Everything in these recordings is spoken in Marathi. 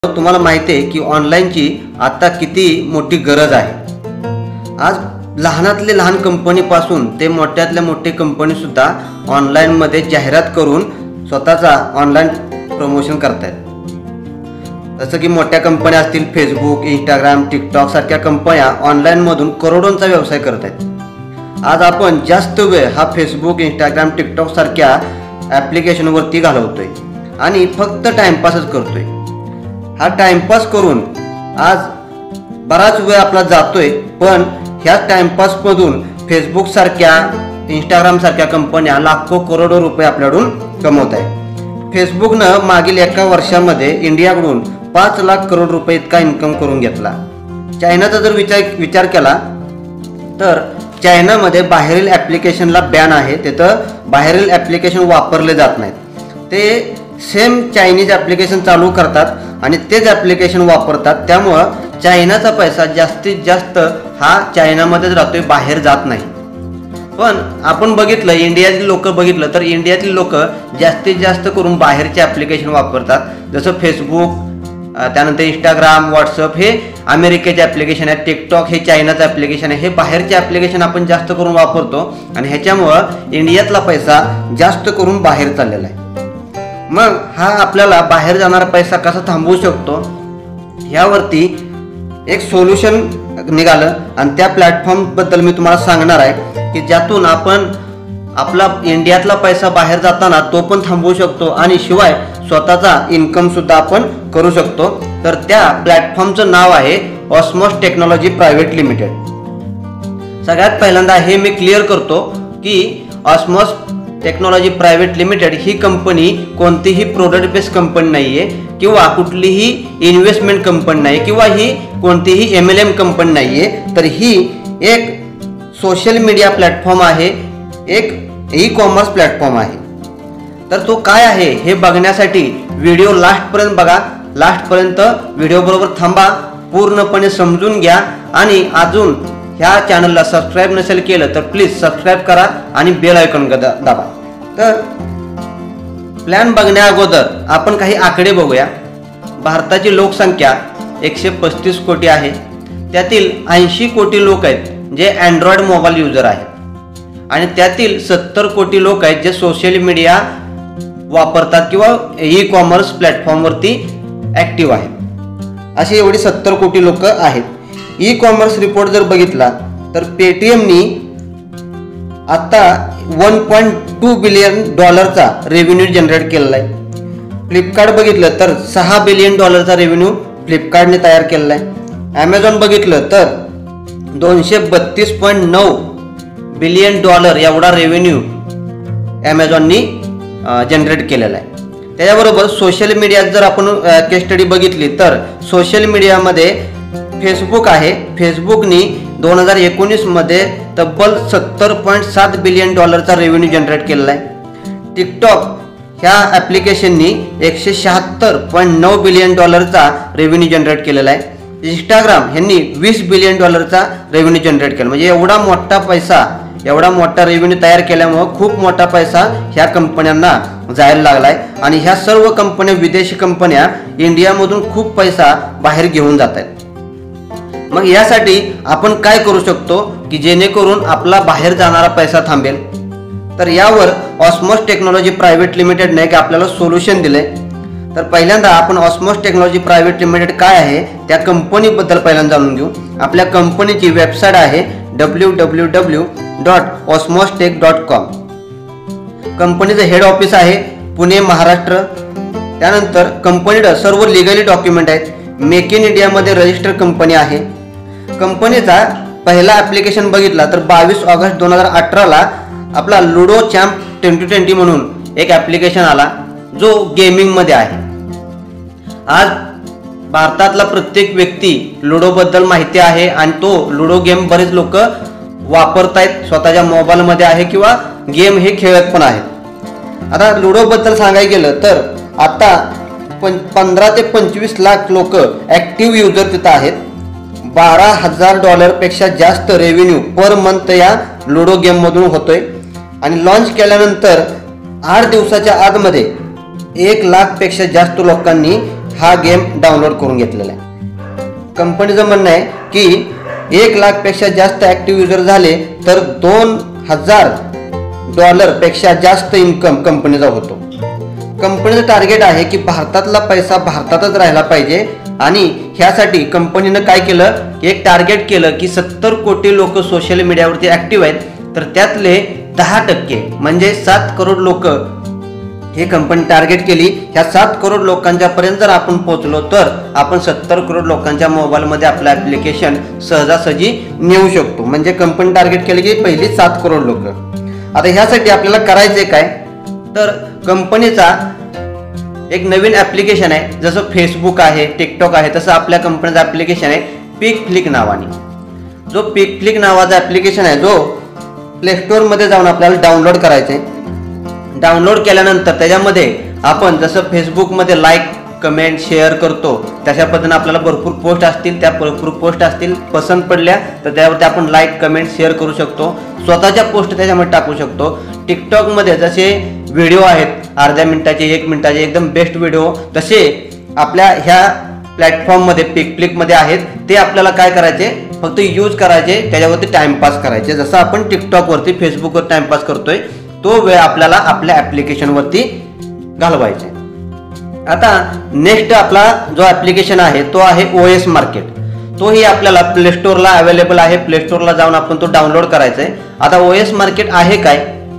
तुम्हाला माहिती आहे की ऑनलाईनची आता किती मोठी गरज आहे। आज लहानातले लहान कंपनीपासून ते मोठ्यातल्या मोठी कंपनी सुद्धा ऑनलाईनमध्ये जाहिरात करून स्वतःचा ऑनलाईन प्रमोशन करतात। जसं की मोठ्या कंपन्या असतील फेसबुक, इंस्टाग्राम, टिकटॉक सारख्या कंपन्या ऑनलाईनमधून करोडोंचा व्यवसाय करत आहेत। आज आपण जास्त वेळ हा फेसबुक, इंस्टाग्राम, टिकटॉक सारख्या ॲप्लिकेशनवरती घालवतोय आणि फक्त टाइमपासच करतोय। हा टाइमपास करून आज बराच वेळ आपला जातोय, पण ह्या टाइमपासमधून फेसबुक सारख्या, इंस्टाग्राम सारख्या कंपन्या लाखो करोडो रुपये आपल्याकडून कमवत आहेत। फेसबुकनं मागील एका वर्षामध्ये इंडियाकडून 5 लाख करोड रुपये इतका इन्कम करून घेतला। चायनाचा जर विचार केला तर चायनामध्ये बाहेरील ॲप्लिकेशनला बॅन आहे, तिथं बाहेरील ॲप्लिकेशन वापरले जात नाहीत। ते सेम चायनीज ॲप्लिकेशन चालू करतात आणि तेच ॲप्लिकेशन वापरतात, त्यामुळं चायनाचा पैसा जास्तीत जास्त हा चायनामध्येच राहतोय, बाहेर जात नाही। पण आपण बघितलं, इंडियातील लोक बघितलं तर इंडियातील लोक जास्तीत जास्त करून बाहेरचे ॲप्लिकेशन वापरतात। जसं फेसबुक, त्यानंतर इंस्टाग्राम, व्हॉट्सअप हे अमेरिकेचे ॲप्लिकेशन आहे, टिकटॉक हे चायनाचं ॲप्लिकेशन आहे, हे बाहेरचे ॲप्लिकेशन आपण जास्त करून वापरतो आणि ह्याच्यामुळं इंडियातला पैसा जास्त करून बाहेर चाललेला आहे। मग हा आपल्याला बाहेर जाणारा पैसा कसा थांबवू शकतो, ह्यावरती एक सोल्युशन निघालं आणि त्या प्लॅटफॉर्मबद्दल मी तुम्हाला सांगणार आहे की ज्यातून आपण आपला इंडियातला पैसा बाहेर जाताना तो पण थांबवू शकतो आणि शिवाय स्वतःचा इन्कम सुद्धा आपण करू शकतो। तर त्या प्लॅटफॉर्मचं नाव आहे ऑस्मोस टेक्नॉलॉजी प्रायव्हेट लिमिटेड। सगळ्यात पहिल्यांदा हे मी क्लिअर करतो की ऑस्मोस टेक्नॉलॉजी प्रायव्हेट लिमिटेड ही कंपनी कोणतीही प्रोडक्ट बेस्ड कंपनी नाही आहे किंवा कुठलीही इन्व्हेस्टमेंट कंपनी नाही किंवा ही कोणतीही MLM कंपनी नाही आहे, तर ही एक सोशल मीडिया प्लॅटफॉर्म आहे, एक ई-कॉमर्स प्लॅटफॉर्म आहे। तर तो काय आहे हे बघण्यासाठी व्हिडिओ लास्टपर्यंत बघा, लास्टपर्यंत व्हिडिओबरोबर थांबा, पूर्णपणे समजून घ्या आणि अजून ह्या चॅनलला सबस्क्राईब नसेल केलं तर प्लीज सबस्क्राईब करा आणि बेल आयकॉन दाबा। तर प्लॅन बघण्या अगोदर आपण काही आकडे बघूया। भारताची लोकसंख्या 135 कोटी आहे, त्यातील 80 कोटी लोक आहेत जे अँड्रॉइड मोबाईल युजर आहेत आणि त्यातील 70 कोटी लोक आहेत जे सोशल मीडिया वापरतात किंवा ई-कॉमर्स प्लॅटफॉर्मवरती ॲक्टिव्ह आहेत। अशी एवढी 70 कोटी लोक आहेत। ई-कॉमर्स रिपोर्ट जर बघितला तर पेटीएमनी आता $1.2 बिलियन रेव्हेन्यू जनरेट केलेला आहे। फ्लिपकार्ट बघितलं तर $6 बिलियन रेव्हेन्यू फ्लिपकार्टने तयार केलेला आहे। ॲमेझॉन बघितलं तर $232.9 बिलियन एवढा रेव्हेन्यू ॲमेझॉननी जनरेट केलेला आहे। त्याच्याबरोबर सोशल मीडियात जर आपण केस स्टडी बघितली तर सोशल मीडियामध्ये फेसबुक आहे, फेसबुकनी 2019 मध्ये तब्बल $70.7 बिलियन रेव्हेन्यू जनरेट केलेला आहे। टिकटॉक ह्या ॲप्लिकेशननी $176.9 बिलियन रेव्हेन्यू जनरेट केलेला आहे। इंस्टाग्राम ह्यांनी $20 बिलियन रेव्हेन्यू जनरेट केला, म्हणजे एवढा मोठा पैसा, एवढा मोठा रेव्हेन्यू तयार केल्यामुळं खूप मोठा पैसा ह्या कंपन्यांना जायला लागला आहे आणि ह्या सर्व कंपन्या, विदेशी कंपन्या इंडियामधून खूप पैसा बाहेर घेऊन जात आहेत। मग यासाठी आपण काय करू शकतो की जेणेकरून आपला बाहेर जाणारा पैसा थांबेल, तर यावर ऑस्मोस टेक्नॉलॉजी प्रायव्हेट लिमिटेडने एक आपल्याला सोल्युशन दिले। तर पहिल्यांदा आपण ऑस्मोस टेक्नॉलॉजी प्रायव्हेट लिमिटेड काय आहे त्या कंपनीबद्दल पहिल्यांदा जाणून घेऊ। आपल्या कंपनीची वेबसाईट आहे www.osmostech.com। कंपनीचं हेड ऑफिस आहे पुणे, महाराष्ट्र। त्यानंतर कंपनीला सर्व लिगली डॉक्युमेंट आहेत। मेक इन इंडियामध्ये रजिस्टर्ड कंपनी आहे। कंपनीचा पहिला ॲप्लिकेशन बघितला तर 22 ऑगस्ट 2018ला आपला लुडो चॅम्प 2020 म्हणून एक ॲप्लिकेशन आला जो गेमिंगमध्ये आहे। आज भारतातला प्रत्येक व्यक्ती लुडोबद्दल माहिती आहे आणि तो लुडो गेम बरेच लोक वापरतायत, स्वतःच्या मोबाईलमध्ये आहे किंवा गेम हे खेळत पण आहेत। आता लुडोबद्दल सांगायला गेलं तर आता 15 ते 25 लाख लोक ॲक्टिव्ह युजर तिथं आहेत। $12,000 पेक्षा जास्त रेव्हेन्यू पर मंथ या लुडो गेममधून होतोय आणि लॉन्च केल्यानंतर 8 दिवसाच्या आतमध्ये 1 लाख पेक्षा जास्त लोकांनी हा गेम डाउनलोड करून घेतलेला आहे। कंपनीचं म्हणणं आहे की 1 लाखपेक्षा जास्त ॲक्टिव्ह युजर झाले तर $2000 पेक्षा जास्त इन्कम कंपनीचा होतो। कंपनीचं टार्गेट आहे की भारतातला पैसा भारतातच राहिला पाहिजे आणि ह्यासाठी कंपनीनं काय केलं, एक टार्गेट केलं की 70 कोटी लोक सोशल मीडियावरती ॲक्टिव्ह आहेत, तर त्यातले 10% म्हणजे 7 करोड लोक हे कंपनी टार्गेट केली। ह्या 7 करोड लोकांच्या पर्यंत जर आपण पोहोचलो तर आपण 70 करोड लोकांच्या मोबाईलमध्ये आपलं ॲप्लिकेशन सहजासहजी नेऊ शकतो। म्हणजे कंपनी टार्गेट केली की पहिली 7 करोड लोक। आता ह्यासाठी आपल्याला करायचे काय, तर कंपनीचा एक नवीन ॲप्लिकेशन आहे, जसं फेसबुक आहे, टिकटॉक आहे, तसं आपल्या कंपनीचं ॲप्लिकेशन आहे पिकफ्लिक नावाने। जो पिकफ्लिक नावाचा ॲप्लिकेशन आहे जो प्ले स्टोअरमध्ये जाऊन आपल्याला डाउनलोड करायचं आहे। डाउनलोड केल्यानंतर त्याच्यामध्ये आपण जसं फेसबुकमध्ये लाईक कमेंट शेअर करतो तशा पद्धतीने आपल्याला भरपूर पोस्ट असतील, त्या भरपूर पोस्ट असतील पसंत पडल्या तर त्यावरती आपण लाईक कमेंट शेअर करू शकतो, स्वतःच्या पोस्ट त्याच्यामध्ये टाकू शकतो। टिकटॉकमध्ये जसे व्हिडिओ आहेत अर्ध्या मिनिटाचे 1 मिनिटाचे एकदम बेस्ट व्हिडिओ तसे आपल्या ह्या प्लॅटफॉर्ममध्ये पिकफ्लिकमध्ये आहेत। ते आपल्याला काय करायचे, फक्त यूज करायचे, त्याच्यावरती टाइमपास करायचे। जसं आपण टिकटॉकवरती फेसबुकवर टाइमपास करतोय तो वेळ आपल्याला आपल्या ॲप्लिकेशनवरती घालवायचा। आता नेक्स्ट आपला जो ॲप्लिकेशन आहे तो आहे OS मार्केट। तोही आपल्याला प्ले स्टोअरला अवेलेबल आहे, प्ले स्टोअरला जाऊन आपण तो डाउनलोड करायचा आहे। आता OS मार्केट आहे काय,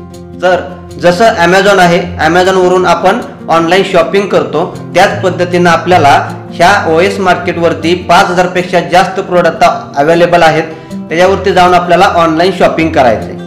तर जसं ॲमेझॉन आहे, ॲमेझॉनवरून आपण ऑनलाईन शॉपिंग करतो त्याच पद्धतीनं आपल्याला ह्या OS मार्केटवरती 5000 पेक्षा जास्त प्रोडक्ट अवेलेबल आहेत, त्याच्यावरती जाऊन आपल्याला ऑनलाईन शॉपिंग करायचं आहे।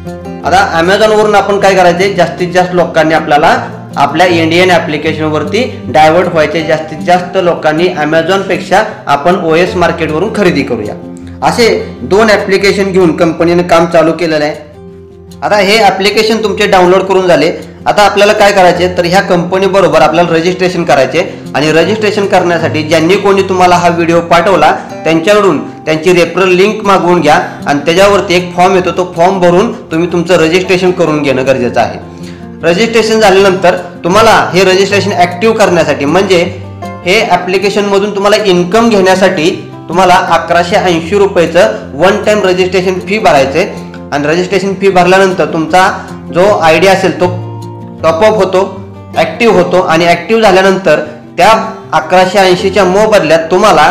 आता ॲमेझॉनवरून आपण काय करायचे, जास्तीत जास्त लोकांनी आपल्याला आपल्या इंडियन ॲप्लिकेशनवरती डायव्हर्ट व्हायचे, जास्तीत जास्त लोकांनी ॲमेझॉनपेक्षा आपण OS मार्केटवरून खरेदी करूया। असे 2 ॲप्लिकेशन घेऊन कंपनीने काम चालू केलेलं आहे। आता हे ॲप्लिकेशन तुमचे डाउनलोड करून झाले, आता आपल्याला काय करायचे, तर ह्या कंपनीबरोबर आपल्याला रजिस्ट्रेशन करायचे आणि रजिस्ट्रेशन करण्यासाठी ज्यांनी कोणी तुम्हाला हा व्हिडिओ पाठवला त्यांच्याकडून त्यांची रेफरल लिंक मागवून घ्या आणि त्याच्यावरती एक फॉर्म येतो, तो फॉर्म भरून तुम्ही तुमचं रजिस्ट्रेशन करून घेणं गरजेचं आहे। रजिस्ट्रेशन झाल्यानंतर तुम्हाला हे रजिस्ट्रेशन ॲक्टिव्ह करण्यासाठी म्हणजे हे ॲप्लिकेशनमधून तुम्हाला इन्कम घेण्यासाठी तुम्हाला 1180 रुपयाचं वन टाइम रजिस्ट्रेशन फी भरायचे आणि रजिस्ट्रेशन फी भरल्यानंतर तुमचा जो ID असेल तो टॉपअप होतो, ॲक्टिव्ह होतो आणि ॲक्टिव्ह झाल्यानंतर त्या 1180च्या मोबदल्यात तुम्हाला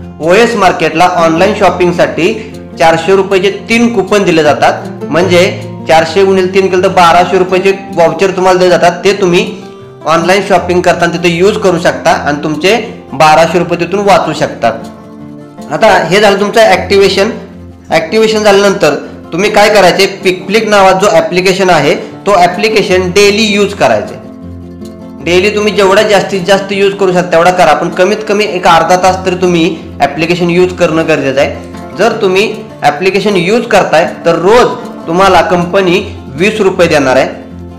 OS मार्केटला ऑनलाईन शॉपिंगसाठी 400 रुपयाचे 3 कुपन दिले जातात। म्हणजे 400 × 3 केलं तर 1200 रुपयाचे वाउचर तुम्हाला दिले जातात, ते तुम्ही ऑनलाईन शॉपिंग करताना तिथे यूज करू शकता आणि तुमचे 1200 रुपये तिथून वाचू शकतात। आता हे झालं तुमचं ॲक्टिवेशन झाल्यानंतर तुम्ही काय करायचे, पिकफ्लिक नावाचा जो ॲप्लिकेशन आहे तो ॲप्लिकेशन डेली यूज करायचे। डेली तुम्ही जेवढा जास्तीत जास्त यूज करू शकता तेवढा करा, पण कमीत कमी एक अर्धा तास तरी तुम्ही ॲप्लिकेशन यूज करणं गरजेचं आहे। जर तुम्ही ॲप्लिकेशन यूज करताय तर रोज तुम्हाला कंपनी 20 रुपये देणार आहे।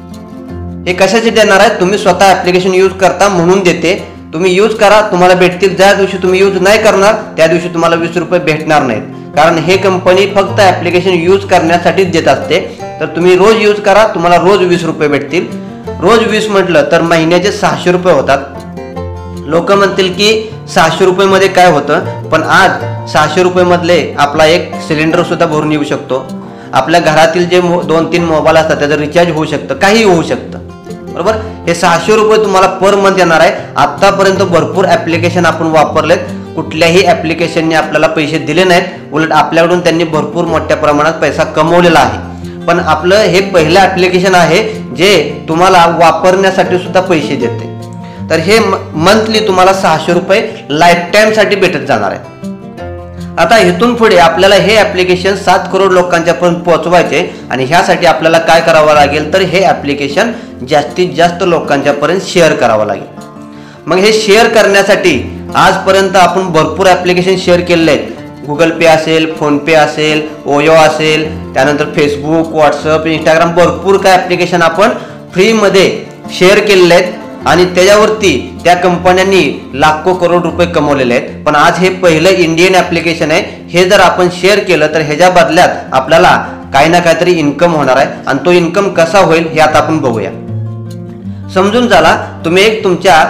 हे कशाचे देणार आहे, तुम्ही स्वतः ॲप्लिकेशन यूज करता म्हणून देते। तुम्ही यूज करा, तुम्हाला भेटतील। ज्या दिवशी तुम्ही यूज नाही करणार त्या दिवशी तुम्हाला 20 रुपये भेटणार नाहीत, कारण हे कंपनी फक्त ॲप्लिकेशन यूज करण्यासाठीच देत असते। तर तुम्ही रोज यूज करा, तुम्हाला रोज 20 रुपये भेटतील। रोज 20 म्हटलं तर महिन्याचे 600 रुपये होतात। लोक म्हणतील की 600 रुपयेमध्ये काय होतं, पण आज 600 रुपयेमधले आपला एक सिलेंडर सुद्धा भरून येऊ शकतो। आपल्या घरातील जे 2-3 मोबाईल असतात त्याचं रिचार्ज होऊ शकतं, काही होऊ शकतं, बरोबर। हे 600 रुपये तुम्हाला पर मंथ येणार आहे। आतापर्यंत भरपूर ॲप्लिकेशन आपण वापरलेत, कुठल्याही ॲप्लिकेशनने आपल्याला पैसे दिले नाहीत, उलट आपल्याकडून त्यांनी भरपूर मोठ्या प्रमाणात पैसा कमवलेला आहे। पण आपलं हे पहिलं ॲप्लिकेशन आहे जे तुम्हाला वापरण्यासाठी सुद्धा पैसे देते। तर हे मंथली तुम्हाला 600 रुपये लाईफ टाईमसाठी भेटत जाणार आहे। आता इथून पुढे आपल्याला हे ॲप्लिकेशन 7 करोड लोकांच्यापर्यंत पोहोचवायचे आणि ह्यासाठी आपल्याला काय करावं लागेल, तर हे ॲप्लिकेशन जास्तीत जास्त लोकांच्यापर्यंत शेअर करावं लागेल। मग हे शेअर करण्यासाठी आजपर्यंत आपण भरपूर ॲप्लिकेशन शेअर केलेले आहेत। गुगल पे असेल, फोनपे असेल, ओयो असेल, त्यानंतर फेसबुक, व्हॉट्सअप, इंस्टाग्राम, भरपूर काय ॲप्लिकेशन आपण फ्रीमध्ये शेअर केलेले आहेत आणि त्याच्यावरती त्या कंपन्यांनी लाखो करोड रुपये कमवलेले आहेत। पण आज हे पहिलं इंडियन ॲप्लिकेशन आहे, हे जर आपण शेअर केलं तर ह्याच्या बदल्यात आपल्याला काही ना काहीतरी इन्कम होणार आहे आणि तो इन्कम कसा होईल हे आता आपण बघूया। समजून झाला, तुम्ही एक तुमच्या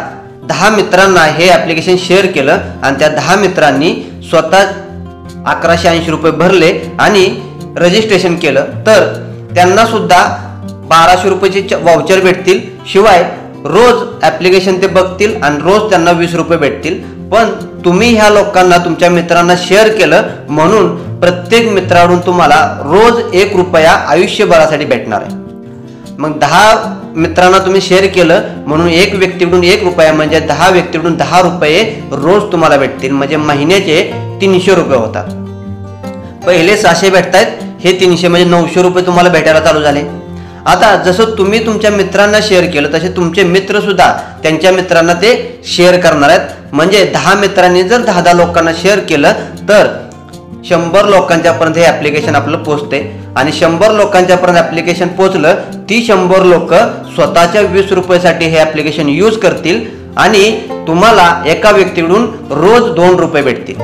10 मित्रांना हे ॲप्लिकेशन शेअर केलं आणि त्या 10 मित्रांनी स्वतः 1180 रुपये भरले आणि रजिस्ट्रेशन केलं तर त्यांना सुद्धा 1200 रुपयाचे वाउचर भेटतील. शिवाय रोज ॲप्लिकेशन ते बघतील आणि रोज त्यांना 20 रुपये भेटतील. पण तुम्ही ह्या लोकांना तुमच्या मित्रांना शेअर केलं म्हणून प्रत्येक मित्राकडून तुम्हाला रोज 1 रुपया आयुष्यभरासाठी भेटणार आहे. मग 10 मित्रांना तुम्ही शेअर केलं म्हणून एक व्यक्तीकडून 1 रुपया म्हणजे 10 व्यक्तीकडून 10 रुपये रोज तुम्हाला भेटतील. म्हणजे महिन्याचे 300 रुपये होतात. पहिले 600 भेटतायत, हे 300 म्हणजे 900 रुपये तुम्हाला भेटायला चालू झाले. आता जसं तुम्ही तुमच्या मित्रांना शेअर केलं तसे तुमचे मित्र सुद्धा त्यांच्या मित्रांना ते शेअर करणार आहेत. म्हणजे 10 मित्रांनी जर 10 लोकांना शेअर केलं तर 100 लोकांच्यापर्यंत हे ॲप्लिकेशन आपलं पोहोचते आणि 100 लोकांच्यापर्यंत ॲप्लिकेशन पोहोचलं ती 100 लोक स्वतःच्या 20 रुपयासाठी हे ॲप्लिकेशन यूज करतील आणि तुम्हाला एका व्यक्तीकडून रोज 2 रुपये भेटतील.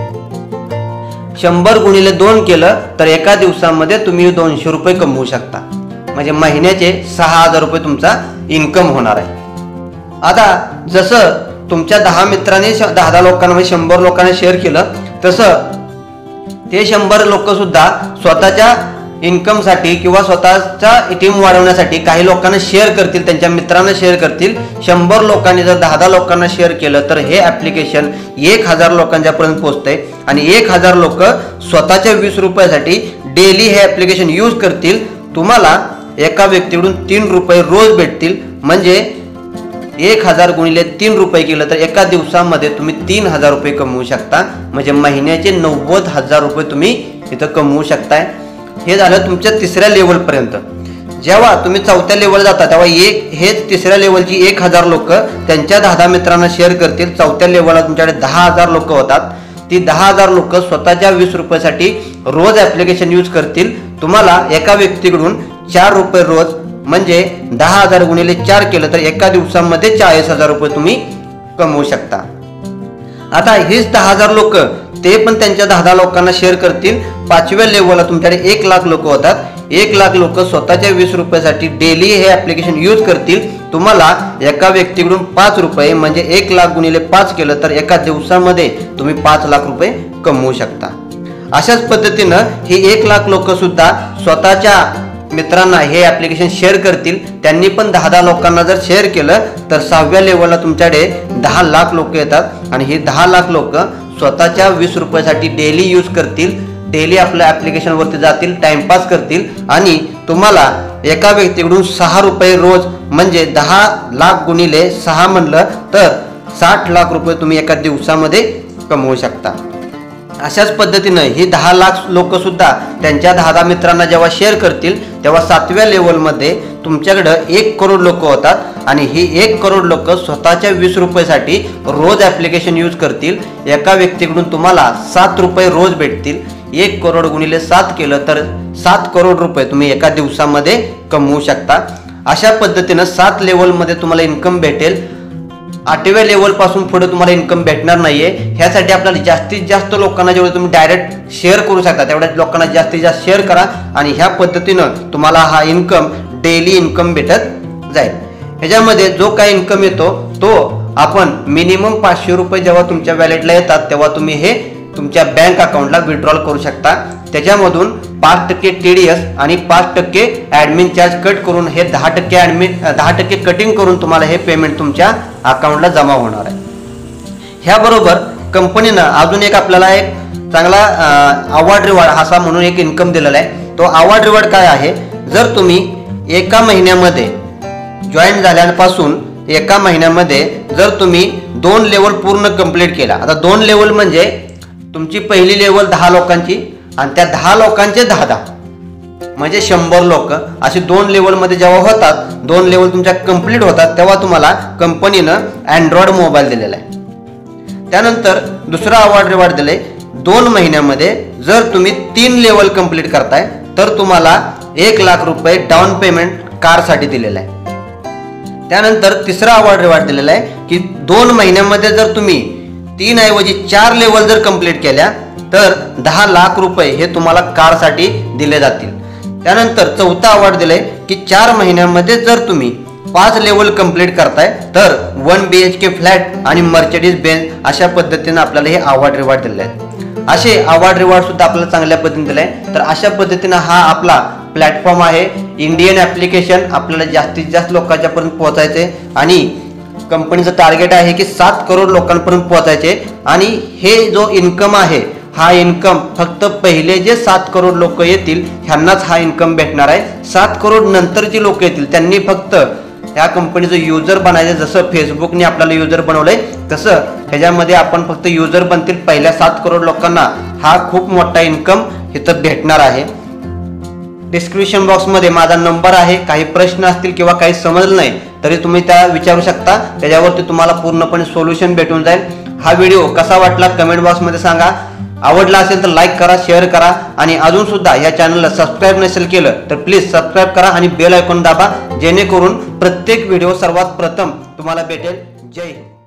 100 गुणिले 2 केलं तर एका दिवसामध्ये तुम्ही 200 रुपये कमवू शकता. म्हणजे महिन्याचे 6000 रुपये तुमचा इन्कम होणार आहे. आता जसं तुमच्या 10 मित्रांनी 10 लोकांना म्हणजे 100 लोकांना शेअर केलं तसं ते 100 लोक सुद्धा स्वतःच्या इन्कमसाठी किंवा स्वतःचा टीम वाढवण्यासाठी काही लोकांना शेअर करतील, त्यांच्या मित्रांना शेअर करतील. 100 लोकांनी जर 10 लोकांना शेअर केलं तर हे ॲप्लिकेशन 1000 लोकांच्यापर्यंत पोहोचते आणि 1000 लोक स्वतःच्या 20 रुपयासाठी डेली हे ॲप्लिकेशन यूज करतील. तुम्हाला एका व्यक्तीकडून 3 रुपये रोज भेटतील. म्हणजे 1000 गुणिले 3 रुपये केलं तर एका दिवसामध्ये तुम्ही 3000 रुपये कमवू शकता. म्हणजे महिन्याचे 90,000 रुपये तुम्ही इथं कमवू शकताय. हे झालं तुमच्या 3ऱ्या लेवलपर्यंत. जेव्हा तुम्ही 4थ्या लेवल जाता तेव्हा हेच 3ऱ्या लेवलची 1000 लोक त्यांच्या 10 मित्रांना शेअर करतील. 4थ्या लेवलला तुमच्याकडे 10,000 लोक होतात. ती 10,000 लोक स्वतःच्या 20 रुपयासाठी रोज ॲप्लिकेशन यूज करतील. तुम्हाला एका व्यक्तीकडून 4 रुपये रोज म्हणजे 10,000 गुणिले 4 केलं तर एका दिवसामध्ये 40,000 रुपये तुम्ही कमवू शकता. आता हीच 10,000 लोक ते पण त्यांच्या 10 लोकांना शेअर करतील. 5व्या लेवलला तुमच्याकडे 1 लाख लोक होतात. 1 लाख लोक स्वतःच्या 20 रुपयासाठी डेली हे ॲप्लिकेशन यूज करतील. तुम्हाला एका व्यक्तीकडून 5 रुपये म्हणजे 1 लाख गुणिले 5 केलं तर एका दिवसामध्ये तुम्ही 5 लाख रुपये कमवू शकता. अशाच पद्धतीनं ही 1 लाख लोक सुद्धा स्वतःच्या मित्रांना हे ॲप्लिकेशन शेअर करतील. त्यांनी पण 10 लोकांना जर शेअर केलं तर 6व्या लेवलला तुमच्याकडे 10 लाख लोक येतात आणि हे 10 लाख लोक स्वतःच्या 20 रुपयासाठी डेली यूज करतील. डेली आपल्या ॲप्लिकेशनवरती जातील, टाइमपास करतील आणि तुम्हाला एका व्यक्तीकडून 6 रुपये रोज म्हणजे 10 लाख गुणिले 6 म्हणलं तर 60 लाख रुपये तुम्ही एका दिवसामध्ये कमवू शकता. अशाच पद्धतीनं ही 10 लाख लोक सुद्धा त्यांच्या 10 मित्रांना जेव्हा शेअर करतील तेव्हा 7व्या लेवलमध्ये तुमच्याकडं 1 करोड लोक होतात आणि ही 1 करोड लोक स्वतःच्या 20 रुपयासाठी रोज ॲप्लिकेशन यूज करतील. एका व्यक्तीकडून तुम्हाला 7 रुपये रोज भेटतील. 1 करोड गुणिले 7 केलं तर 7 करोड रुपये तुम्ही एका दिवसामध्ये कमवू शकता. अशा पद्धतीनं 7 लेवलमध्ये तुम्हाला इन्कम भेटेल. 8व्या लेवलपासून पुढे तुम्हाला इन्कम भेटणार नाहीये. ह्यासाठी आपल्याला जास्तीत जास्त लोकांना जेवढे तुम्ही डायरेक्ट शेअर करू शकता तेवढ्या लोकांना जास्तीत जास्त शेअर करा आणि ह्या पद्धतीनं तुम्हाला हा इन्कम डेली इन्कम भेटत जाईल. ह्याच्यामध्ये जो काही इन्कम येतो तो आपण मिनिमम 500 रुपये जेव्हा तुमच्या वॅलेटला येतात तेव्हा तुम्ही हे तुमच्या बँक अकाउंटला विड्रॉल करू शकता. त्याच्यामधून 5% TDS आणि 5% ॲडमिन चार्ज कट करून हे 10% कटिंग करून तुम्हाला हे पेमेंट तुमच्या अकाउंटला जमा होणार आहे. ह्याबरोबर कंपनीनं अजून एक आपल्याला एक चांगला अवॉर्ड रिवॉर्ड असा म्हणून एक इन्कम दिलेला आहे. तो अवॉर्ड रिवॉर्ड काय आहे, जर तुम्ही एका महिन्यामध्ये जॉईन झाल्यापासून एका महिन्यामध्ये जर तुम्ही 2 लेवल पूर्ण कंप्लीट केला. आता 2 लेवल म्हणजे तुमची पहिली लेवल 10 लोकांची आणि त्या 10 लोकांचे 10 म्हणजे 100 लोक असे 2 लेवलमध्ये जेव्हा होतात, 2 लेवल तुमच्या कंप्लीट होतात तेव्हा तुम्हाला कंपनीनं अँड्रॉइड मोबाईल दिलेला आहे. त्यानंतर दुसरा अवॉर्ड रिवॉर्ड दिले 2 महिन्यामध्ये जर तुम्ही 3 लेवल कंप्लीट करताय तर तुम्हाला 1 लाख रुपये डाऊन पेमेंट कारसाठी दिलेला आहे. त्यानंतर तिसरा अवॉर्ड रिवॉर्ड दिलेला आहे की 2 महिन्यामध्ये जर तुम्ही 3 ऐवजी 4 लेवल जर कंप्लीट केल्या तर 10 लाख रुपये हे तुम्हाला कारसाठी दिले जातील. त्यानंतर चौथा अवॉर्ड दिलाय की 4 महिन्यामध्ये जर तुम्ही 5 लेवल कंप्लीट करताय तर 1 BHK फ्लॅट आणि मर्सिडीज बेंज अशा पद्धतीने आपल्याला हे अवॉर्ड रिवॉर्ड दिले आहेत। असे अवॉर्ड रिवॉर्ड सुद्धा आपल्याला चांगल्या पद्धतीने दिले आहे। तर अशा पद्धतीने हा आपला प्लॅटफॉर्म आहे। इंडियन ॲप्लिकेशन आपल्याला जास्तीत जास्त लोकांच्या पर्यंत पोहोचायचे आणि कंपनीचं टार्गेट आहे की 7 करोड लोकांपर्यंत पोहोचायचे आणि हे जो इन्कम आहे हा इन्कम फक्त पहिले जे 7 करोड लोक येतील ह्यांनाच हा इन्कम भेटणार आहे। 7 करोड नंतर जी लोक येतील त्यांनी फक्त ह्या कंपनीचं युजर बनायचं। जसं फेसबुकने आपल्याला युजर बनवलंय तसं ह्याच्यामध्ये आपण फक्त युजर बनतील पहिल्या 7 करोड लोकांना हा खूप मोठा इन्कम इथं भेटणार आहे। डिस्क्रिप्शन बॉक्समध्ये माझा नंबर आहे। काही प्रश्न असतील किंवा काही समजलं नाही तरी तुम्ही त्या विचारू शकता, त्याच्यावरती तुम्हाला पूर्णपणे सोल्युशन भेटून जाईल। हा व्हिडिओ कसा वाटला कमेंट बॉक्समध्ये सांगा। आवडला असेल तर लाईक करा, शेअर करा आणि अजून सुद्धा या चॅनलला सबस्क्राईब नसेल केलं तर प्लीज सबस्क्राईब करा आणि बेल आयकॉन दाबा, जेणेकरून प्रत्येक व्हिडिओ सर्वात प्रथम तुम्हाला भेटेल। जय हिंद।